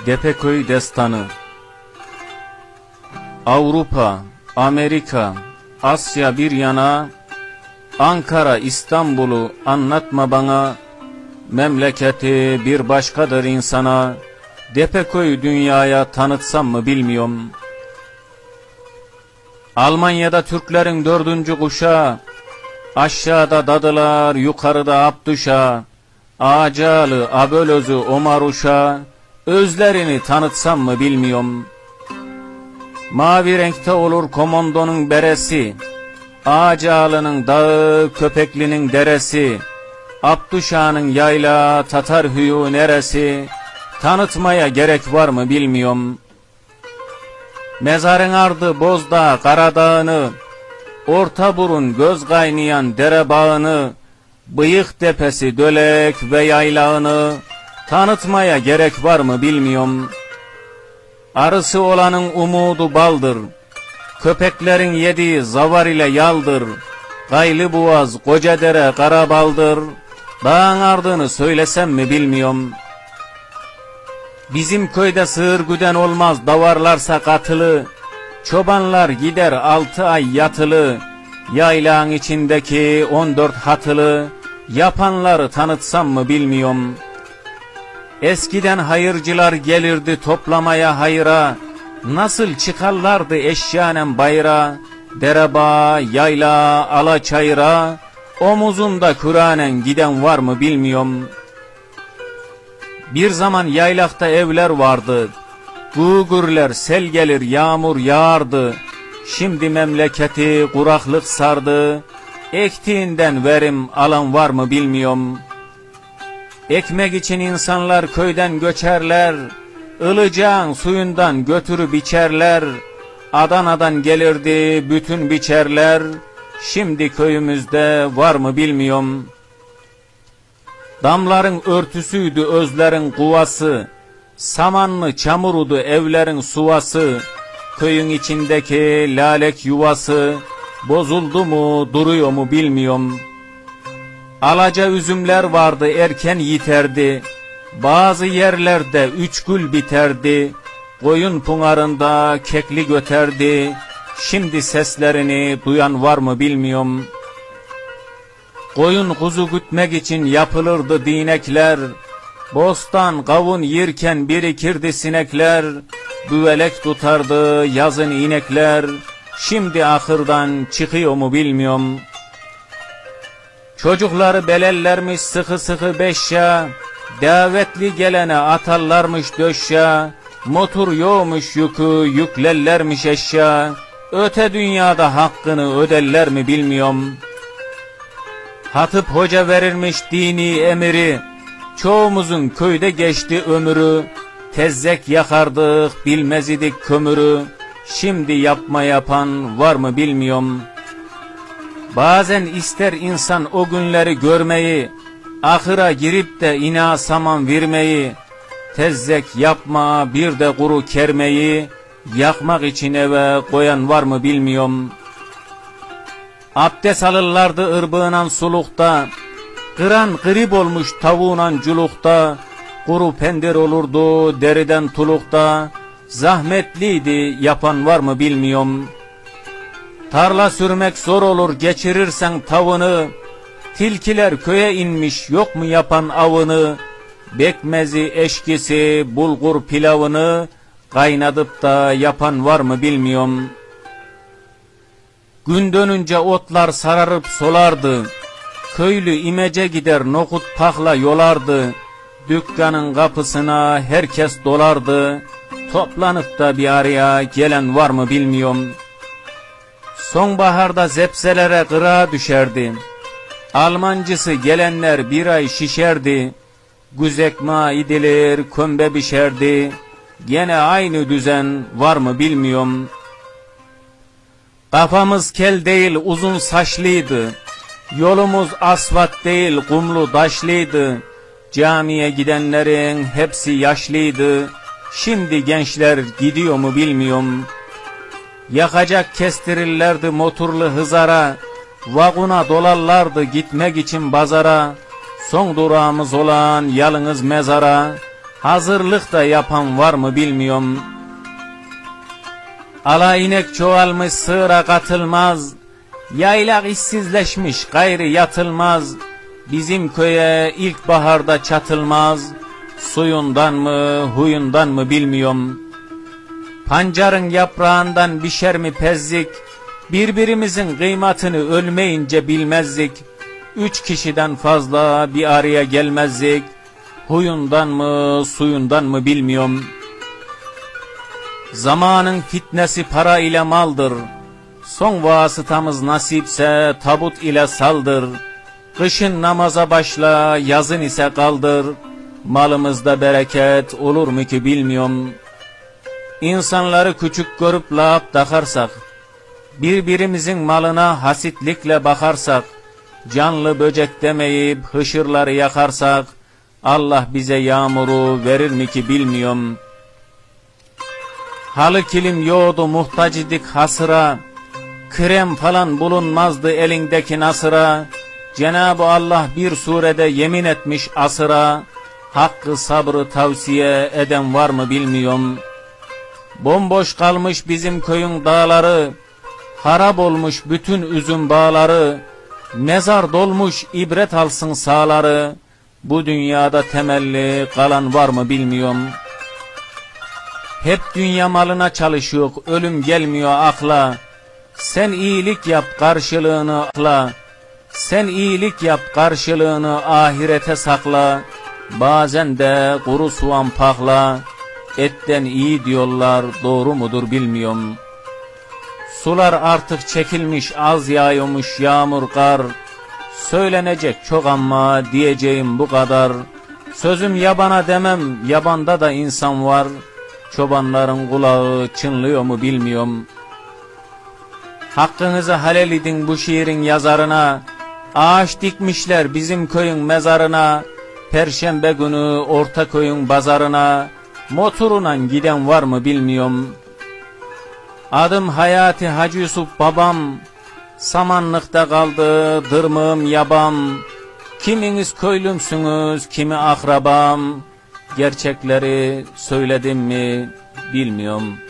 Depeköy Destanı. Avrupa, Amerika, Asya bir yana, Ankara, İstanbul'u anlatma bana, memleketi bir başkadır insana, Depeköy dünyaya tanıtsam mı bilmiyorum. Almanya'da Türklerin 4. kuşağı, aşağıda dadılar, yukarıda Abdüşa, Ağacalı, Abölözü, Omaruşa, özlerini tanıtsam mı bilmiyorum. Mavi renkte olur komandonun beresi, Ağacalı'nın dağı, Köpekli'nin deresi, Abdüşa'nın yayla, Tatar hüyü neresi, tanıtmaya gerek var mı bilmiyorum. Mezarın ardı Bozdağ, Karadağ'ını, Ortaburun göz kaynayan dere bağını, Bıyık tepesi, Dölek ve yaylağını, tanıtmaya gerek var mı bilmiyorum. Arısı olanın umudu baldır, köpeklerin yediği zavar ile yaldır, Gaylıboğaz, Kocadere, Karabaldır, dağın ardını söylesem mi bilmiyorum. Bizim köyde sığır güden olmaz, davarlarsa katılı, çobanlar gider 6 ay yatılı, yaylağın içindeki 14 hatılı, yapanları tanıtsam mı bilmiyorum. Eskiden hayırcılar gelirdi toplamaya hayra, nasıl çıkarlardı eşyanen bayra, dereba, yayla, alaçayra, omuzunda Kur'anen giden var mı bilmiyorum. Bir zaman yaylakta evler vardı, gugurler, sel gelir, yağmur yağardı, şimdi memleketi kuraklık sardı, ektiğinden verim alan var mı bilmiyorum. Ekmek için insanlar köyden göçerler, ılıcağın suyundan götürüp içerler, Adana'dan gelirdi bütün biçerler, şimdi köyümüzde var mı bilmiyorum. Damların örtüsüydü özlerin kuvası, samanlı çamurudu evlerin suvası, köyün içindeki lalek yuvası, bozuldu mu duruyor mu bilmiyorum. Alaca üzümler vardı erken yiterdi, bazı yerlerde 3 gül biterdi, koyun pınarında kekli göterdi, şimdi seslerini duyan var mı bilmiyorum. Koyun kuzu gütmek için yapılırdı dinekler, bostan kavun yerken birikirdi sinekler, büvelek tutardı yazın inekler, şimdi ahırdan çıkıyor mu bilmiyorum. Çocukları belellermiş sıkı sıkı beşya, davetli gelene atarlarmış döşya, motor yoğmuş yükü yüklerlermiş eşya, öte dünyada hakkını öderler mi bilmiyorum. Hatip hoca verirmiş dini emiri, çoğumuzun köyde geçti ömrü, tezzek yakardık bilmez idik kömürü, şimdi yapma yapan var mı bilmiyorum. Bazen ister insan o günleri görmeyi, ahıra girip de ina saman vermeyi, tezzek yapma bir de kuru kermeyi, yakmak için eve koyan var mı bilmiyorum. Abdest alırlardı ırbığınan sulukta, kıran grip olmuş tavuğunan culukta, kuru pendir olurdu deriden tulukta, zahmetliydi yapan var mı bilmiyorum. Tarla sürmek zor olur geçirirsen tavını, tilkiler köye inmiş yok mu yapan avını, bekmezi eşkisi bulgur pilavını, kaynadıp da yapan var mı bilmiyorum. Gün dönünce otlar sararıp solardı, köylü imece gider nokut pakla yolardı, dükkanın kapısına herkes dolardı, toplanıp da bir araya gelen var mı bilmiyorum. Sonbaharda zepselere kıra düşerdi, Almancısı gelenler bir ay şişerdi, güzekma idilir kömbe bişerdi, gene aynı düzen var mı bilmiyorum. Kafamız kel değil uzun saçlıydı, yolumuz asfalt değil kumlu taşlıydı, camiye gidenlerin hepsi yaşlıydı, şimdi gençler gidiyor mu bilmiyorum. Yakacak kestirirlerdi motorlu hızara, vaguna dolarlardı gitmek için bazara, son durağımız olan yalnız mezara, hazırlık da yapan var mı bilmiyorum. Ala inek çoğalmış sığıra katılmaz, yaylak işsizleşmiş gayrı yatılmaz. Bizim köye ilkbaharda çatılmaz, suyundan mı huyundan mı bilmiyorum. Pancarın yaprağından bişer mi pezzik, birbirimizin kıymatını ölmeyince bilmezdik. 3 kişiden fazla bir araya gelmezdik, huyundan mı suyundan mı bilmiyorum. Zamanın fitnesi para ile maldır, son vasıtamız nasipse tabut ile saldır. Kışın namaza başla, yazın ise kaldır, malımızda bereket olur mu ki bilmiyorum. İnsanları küçük görüp lağap takarsak, birbirimizin malına hasitlikle bakarsak, canlı böcek demeyip hışırları yakarsak, Allah bize yağmuru verir mi ki bilmiyorum. Halı kilim yoğdu muhtaç idik hasıra, krem falan bulunmazdı elindeki nasıra. Cenab-ı Allah bir surede yemin etmiş asıra, hakkı sabrı tavsiye eden var mı bilmiyorum. Bomboş kalmış bizim köyün dağları, harap olmuş bütün üzüm bağları, mezar dolmuş ibret alsın sağları, bu dünyada temelli kalan var mı bilmiyorum. Hep dünya malına çalışıyor, ölüm gelmiyor akla. Sen iyilik yap karşılığını akla, sen iyilik yap karşılığını ahirete sakla. Bazen de kuru soğan pakla, etten iyi diyorlar, doğru mudur bilmiyorum. Sular artık çekilmiş, az yağıyormuş yağmur kar. Söylenecek çok ama diyeceğim bu kadar. Sözüm yabana demem, yabanda da insan var. Çobanların kulağı çınlıyor mu bilmiyorum. Hakkınızı halel edin bu şiirin yazarına. Ağaç dikmişler bizim köyün mezarına. Perşembe günü Ortaköy'ün bazarına, motoruna giden var mı bilmiyorum. Adım Hayati Hacı Yusuf babam, samanlıkta kaldı dırmığım yabam. Kiminiz köylümsünüz, kimi akrabam, gerçekleri söyledim mi bilmiyorum.